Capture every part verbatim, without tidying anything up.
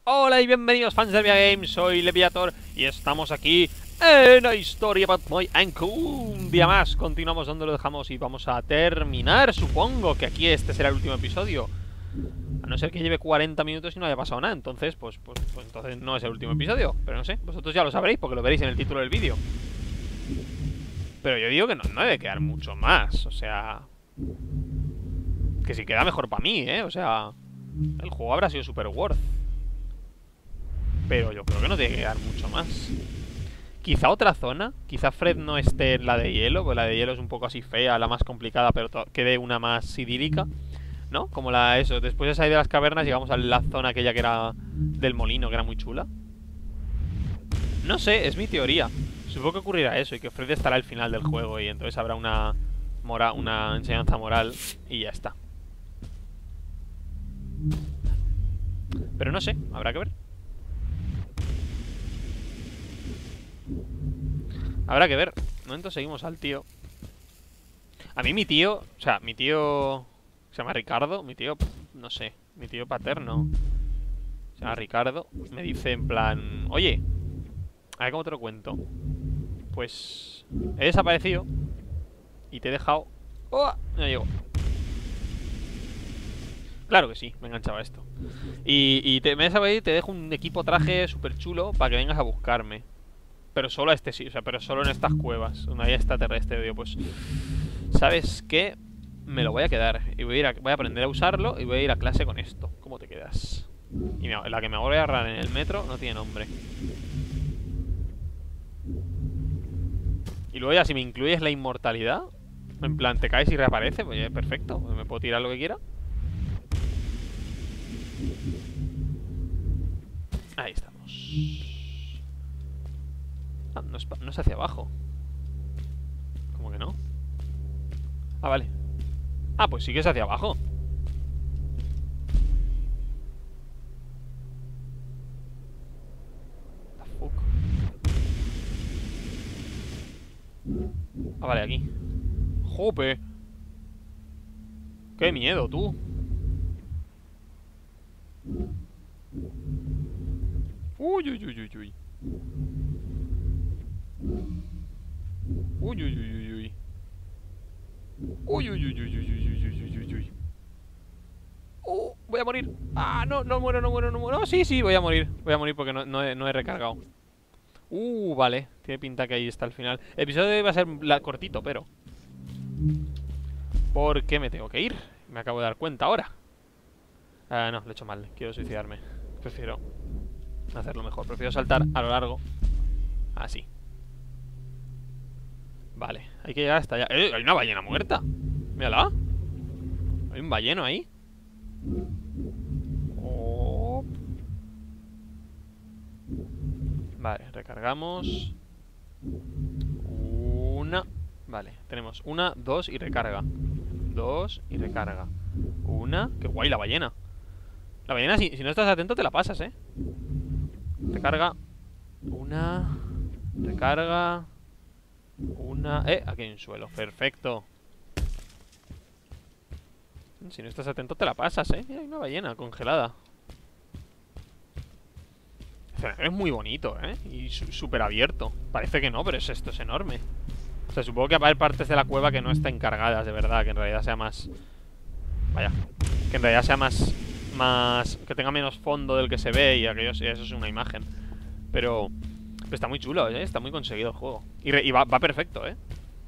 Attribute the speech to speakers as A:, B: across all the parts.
A: Hola y bienvenidos fans de Via Games, soy Leviator y estamos aquí en A Story About My Uncle. Un día más, continuamos donde lo dejamos y vamos a terminar. Supongo que aquí este será el último episodio, a no ser que lleve cuarenta minutos y no haya pasado nada. Entonces, pues, pues, pues entonces no es el último episodio. Pero no sé, vosotros ya lo sabréis porque lo veréis en el título del vídeo. Pero yo digo que no, no debe quedar mucho más, o sea... Que si queda mejor para mí, ¿eh? O sea... El juego habrá sido super worth. Pero yo creo que no tiene que quedar mucho más. Quizá otra zona. Quizá Fred no esté en la de hielo, porque la de hielo es un poco así fea, la más complicada, pero quede una más idílica, ¿no? Como la eso. Después de salir de las cavernas llegamos a la zona aquella que era del molino, que era muy chula. No sé, es mi teoría. Supongo que ocurrirá eso y que Fred estará al final del juego y entonces habrá una mora, una enseñanza moral y ya está. Pero no sé, habrá que ver. Habrá que ver. De momento seguimos al tío. A mí mi tío, o sea, mi tío se llama Ricardo, mi tío, no sé, mi tío paterno se llama Ricardo. Me dice en plan, oye, a ver cómo te lo cuento. Pues he desaparecido y te he dejado... ¡Oh! No llego. Claro que sí, me enganchaba esto. Y, y te, me he desaparecido y te dejo un equipo traje súper chulo para que vengas a buscarme. Pero solo a este sí, o sea, pero solo en estas cuevas. Una vía extraterrestre, digo, pues... ¿Sabes qué? Me lo voy a quedar. Y voy a, ir a, voy a aprender a usarlo y voy a ir a clase con esto. ¿Cómo te quedas? Y me, la que me voy a agarrar en el metro no tiene nombre. Y luego ya si me incluyes la inmortalidad, en plan, te caes y reaparece, pues ya, perfecto. Me puedo tirar lo que quiera. Ahí estamos. Ah, no es, no es hacia abajo. ¿Cómo que no? Ah, vale. Ah, pues sí que es hacia abajo. The fuck. Ah, vale, aquí. ¡Jope! ¡Qué miedo, tú! Uy, uy, uy, uy, uy. Uy, uy, uy, uy, uy. Uy, uy, uy, uy, uy, uy, uy, uy, uy. Uh, voy a morir. Ah, no, no muero, no muero, no muero. No, sí, sí, voy a morir. Voy a morir porque no, no, he, no he recargado. Uh, vale. Tiene pinta que ahí está el final. El episodio va a ser la, cortito, pero... ¿Por qué me tengo que ir? Me acabo de dar cuenta ahora. Ah, no, lo he hecho mal. Quiero suicidarme. Prefiero hacerlo mejor. Prefiero saltar a lo largo. Así. Vale, hay que llegar hasta allá. ¡Eh! Hay una ballena muerta. Mírala. Hay un balleno ahí. Oh. Vale, recargamos. Una. Vale, tenemos una, dos y recarga. Dos y recarga. Una. ¡Qué guay la ballena! La ballena, si, si no estás atento, te la pasas, ¿eh? Recarga. Una. Recarga. Una... Eh, aquí hay un suelo. Perfecto. Si no estás atento, te la pasas, ¿eh? Mira, hay una ballena congelada. Es muy bonito, ¿eh? Y súper abierto. Parece que no, pero es, esto es enorme. O sea, supongo que va a haber partes de la cueva que no están cargadas, de verdad. Que en realidad sea más... Vaya. Que en realidad sea más... Más... Que tenga menos fondo del que se ve y aquello, eso es una imagen. Pero... Pero está muy chulo, ¿eh? Está muy conseguido el juego. Y, re y va, va perfecto, ¿eh?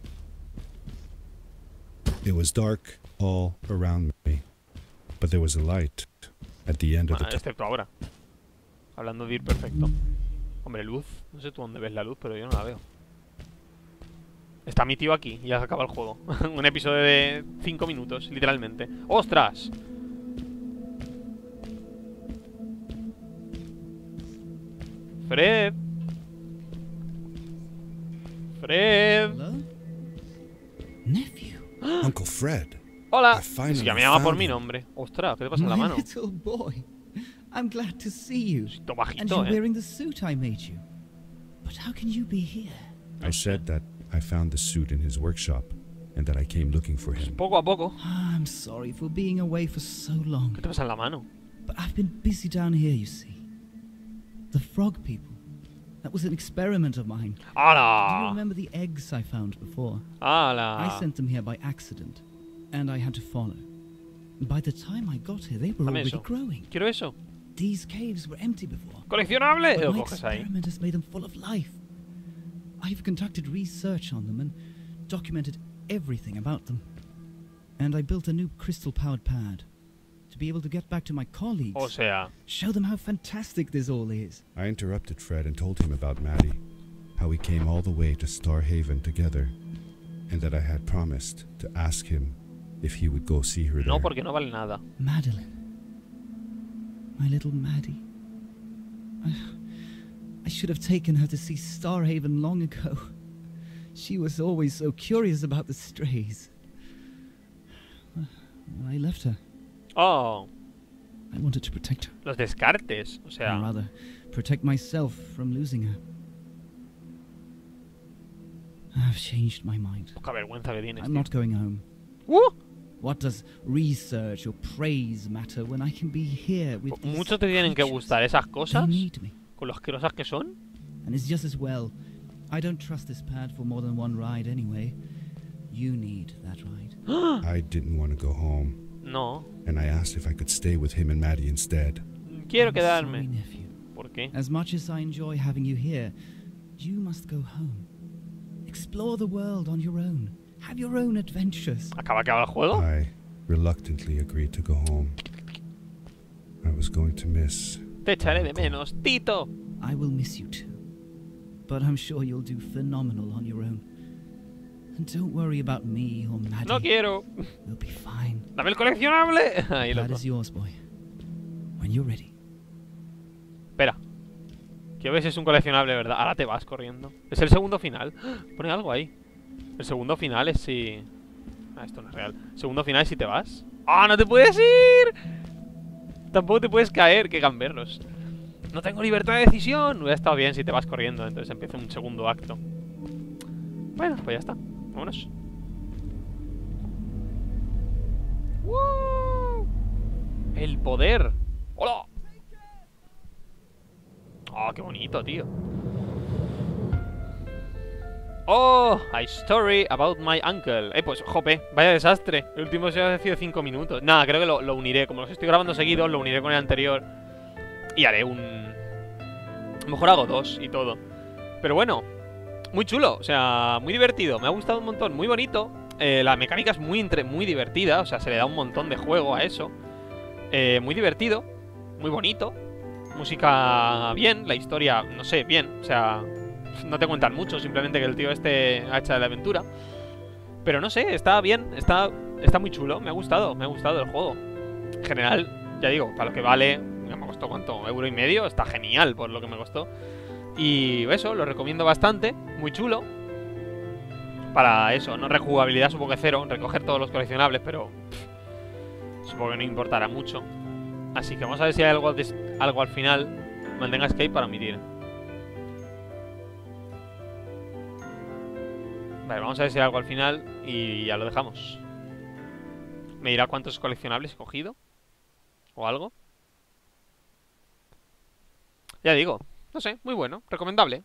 B: It was dark all around me, but there was a light at the end of the tunnel.
A: Excepto ahora. Hablando de ir perfecto. Hombre, luz. No sé tú dónde ves la luz, pero yo no la veo. Está mi tío aquí y ya se acaba el juego. Un episodio de cinco minutos, literalmente. ¡Ostras! Fred. Fred.
C: Hello? Nephew.
B: Uncle Fred.
A: Hola.
B: I finally
A: Es que me llama por
B: found
A: mi
B: you.
A: nombre. Ostras, ¿qué te pasa en la
C: My
A: mano?
C: little boy. I'm glad to see you.
A: Esto
C: And
A: bajito,
C: you're
A: eh.
C: wearing the suit I made you. But how can you be here?
B: I said that I found the suit in his workshop and that I came looking for him.
A: Poco a poco.
C: Ah, I'm sorry for being away for so long.
A: ¿Qué te pasa en la mano?
C: But I've been busy down here, you see. The frog people. That was an experiment of mine. Do you
A: ¡Hala!
C: remember the eggs I found before?
A: ¡Hala!
C: I sent them here by accident, and I had to follow. By the time I got here, they were
A: Dame
C: already
A: eso.
C: growing.
A: Quiero eso.
C: These caves were empty before.
A: ¡Coleccionable!
C: But
A: Lo
C: my
A: coges ahí.
C: experiment has made them full of life. I've conducted research on them and documented everything about them. And I built a new crystal-powered pad to be able to get back to my colleagues.
A: O sea,
C: Show them how fantastic this all is.
B: I interrupted Fred and told him about Maddie, how we came all the way to Starhaven together, and that I had promised to ask him if he would go see her there.
A: no, porque no vale nada.
C: Madeline. My little Maddie. I, I should have taken her to see Starhaven long ago. She was always so curious about the strays. Well, I left her.
A: ¡Oh!
C: I wanted to protect her.
A: Los descartes. O
C: Or
A: sea,
C: rather, protect myself from losing her. I've changed my mind.
A: poca vergüenza que tienes.
C: I'm
A: tío.
C: not going home.
A: ¡Uh!
C: What does research or praise matter when I can be here with these
A: Mucho te tienen que
C: creatures?
A: gustar esas
C: They
A: cosas,
C: need me.
A: con lo asquerosas que son.
C: And it's just as well. I don't trust this pad for more than one ride anyway. You need that ride.
B: I didn't want to go home,
A: No,
B: and I asked if I could stay with him and Maddie instead.
A: quiero
C: I'm sorry,
A: quedarme.
C: nephew.
A: ¿Por qué?
C: As much as I enjoy having you here, you must go home. Explore the world on your own. Have your own adventures.
A: ¿Acaba que acaba el juego?
B: I reluctantly agreed to go home. I was going to miss.
A: Te echaré de menos, Tito.
C: I will miss you too. But I'm sure you'll do phenomenal on your own. And don't worry about me or Maddie.
A: No quiero.
C: We'll be fine.
A: Dame el coleccionable. Ahí lo
C: That is yours, boy. When you're ready.
A: Espera. Quiero ver si es un coleccionable, ¿verdad? Ahora te vas corriendo. Es el segundo final. Pone algo ahí. El segundo final es si... Ah, esto no es real. El segundo final es si te vas. ¡Ah, no te puedes ir! Tampoco te puedes caer. ¡Qué gamberros! No tengo libertad de decisión. Hubiera estado bien si te vas corriendo. Entonces empieza un segundo acto. Bueno, pues ya está. Vámonos. ¡Wow! El poder. ¡Hola! ¡Oh, qué bonito, tío! ¡Oh! A story about my uncle. Eh, pues, jope, vaya desastre. El último se ha sido cinco minutos. Nada, creo que lo, lo uniré. Como los estoy grabando seguidos, lo uniré con el anterior. Y haré un... A lo mejor hago dos y todo. Pero bueno, muy chulo. O sea, muy divertido. Me ha gustado un montón. Muy bonito. Eh, la mecánica es muy, entre... muy divertida. O sea, se le da un montón de juego a eso. Eh, muy divertido. Muy bonito. Música bien. La historia, no sé, bien. O sea... No te cuentan mucho, simplemente que el tío este ha hecho la aventura. Pero no sé, está bien, está, está muy chulo, me ha gustado, me ha gustado el juego. En general, ya digo, para lo que vale, me costó cuánto, euro y medio, está genial por lo que me costó. Y eso, lo recomiendo bastante, muy chulo. Para eso, no rejugabilidad supongo que cero, recoger todos los coleccionables, pero pff, supongo que no importará mucho. Así que vamos a ver si hay algo, algo al final. Mantenga escape para omitir. Vale, vamos a ver si hay algo al final y ya lo dejamos. ¿Me dirá cuántos coleccionables he cogido? ¿O algo? Ya digo, no sé, muy bueno, recomendable.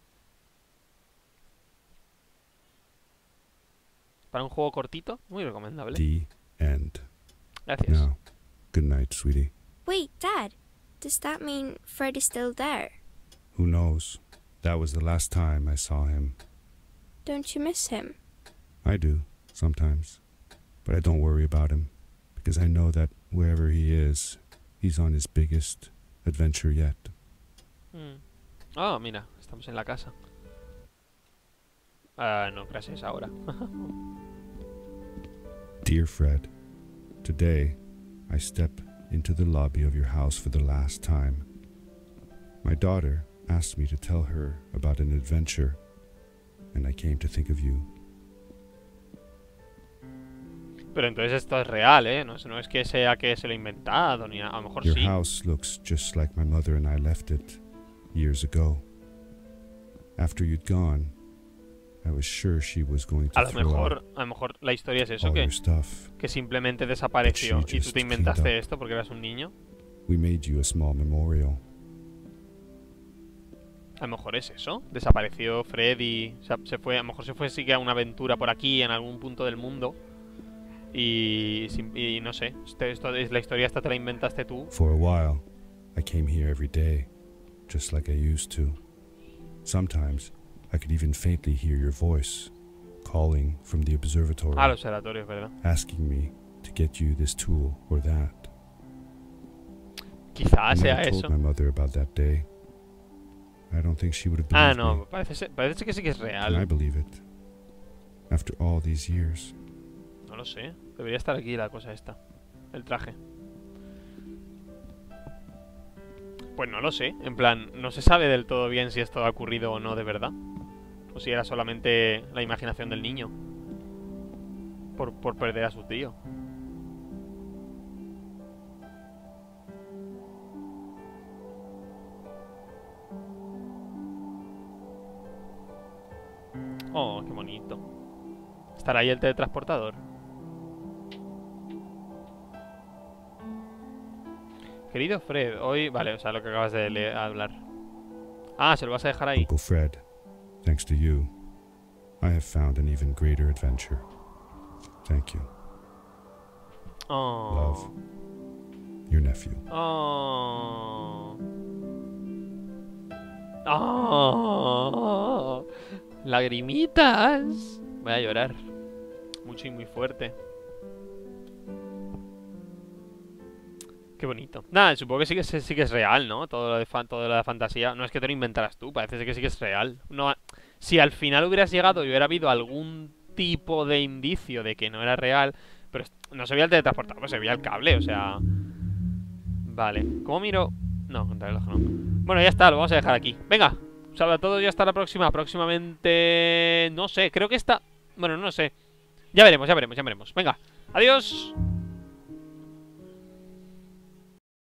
A: Para un juego cortito, muy recomendable.
B: The end.
A: Gracias.
B: Now, good night, sweetie.
D: Wait, Dad. Does that mean Fred is still there?
B: Who knows? That was the last time I saw him.
D: Don't you miss him?
B: I do, sometimes. But I don't worry about him, because I know that wherever he is, he's on his biggest adventure yet.
A: Mm. Ah, mira, estamos en la casa. Ah, no, gracias, ahora.
B: Dear Fred, today I step into the lobby of your house for the last time. My daughter asked me to tell her about an adventure, and I came to think of you.
A: Pero entonces esto es real, ¿eh? No, no es que sea que se lo he inventado, ni a, a lo mejor
B: Your
A: sí.
B: house looks just like my mother and I left it years ago. After you'd gone, I was sure she was going
A: A
B: to
A: lo
B: throw
A: mejor,
B: out
A: a lo mejor la historia es eso,
B: all
A: que,
B: your stuff.
A: que simplemente desapareció
B: But she
A: y tú
B: just
A: te
B: cleaned
A: inventaste
B: up.
A: esto porque eras un niño.
B: We made you a small memorial.
A: A lo mejor es eso. Desapareció Freddy. O sea, se fue. A lo mejor se fue sí que a una aventura por aquí, en algún punto del mundo. Y, y no sé. Esto, esto, la historia esta te la inventaste tú.
B: For a while, I came here every day, just like I used to. Sometimes, I could even faintly hear your voice, calling from the observatory.
A: Ah, los observatorios, ¿verdad?
B: Asking me to get you this tool or that.
A: Quizá
B: I
A: sea
B: never told
A: eso.
B: my mother about that day. I don't think she would have
A: Ah,
B: believed
A: no.
B: me.
A: Parece, ser- parece que sí que es
B: Can I
A: real.
B: believe it? After all these years.
A: No lo sé. Debería estar aquí la cosa esta. El traje. Pues no lo sé. En plan, no se sabe del todo bien si esto ha ocurrido o no de verdad. O si era solamente la imaginación del niño. Por, por perder a su tío. Oh, qué bonito. ¿Estará ahí el teletransportador? Querido Fred, hoy... Vale, o sea, lo que acabas de le- hablar. Ah, se lo vas a dejar ahí.
B: Uncle Fred, thanks to you, I have found an even greater adventure. Thank you.
A: Oh.
B: Love. Your nephew.
A: Oh. Oh. Lagrimitas. Voy a llorar. Mucho y muy fuerte. Qué bonito. Nada, supongo que sí que, es- sí que es real, ¿no? Todo lo de, fan- todo lo de fantasía. No es que te lo inventaras tú, parece que sí que es real. No, si al final hubieras llegado y hubiera habido algún tipo de indicio de que no era real, pero est- no se veía el teletransportador, pues se veía el cable, o sea... Vale. ¿Cómo miro? No, con reloj no. Bueno, ya está, lo vamos a dejar aquí. Venga, saludos a todos y hasta la próxima. Próximamente... No sé, creo que está... Bueno, no sé. Ya veremos, ya veremos, ya veremos. Venga, adiós.